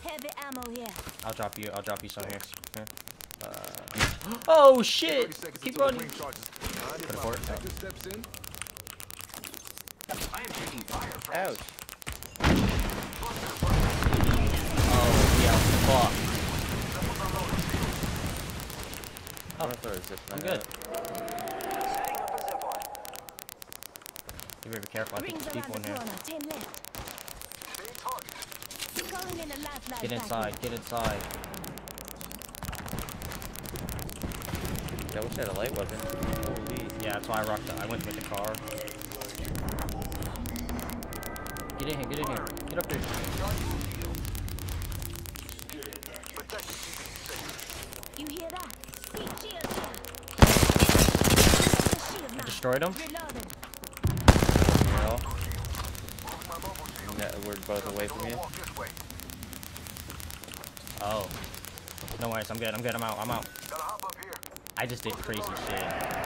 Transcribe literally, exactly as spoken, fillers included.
Heavy ammo here. I'll drop you. I'll drop you some here. here. Uh, oh shit! Keep running. Put a port. Ouch. Oh yeah. Fuck. Oh, I'm good. Be very careful. I think there's people in here. Get inside. Get inside. I wish I had a light weapon. Holy. Yeah, that's why I rocked. The, I went with the car. Get in here. Get in here. Get up here. You hear that? I destroyed him. No. Yeah, we're both away from you. Oh. No worries. I'm good. I'm good. I'm out. I'm out. I just did crazy shit.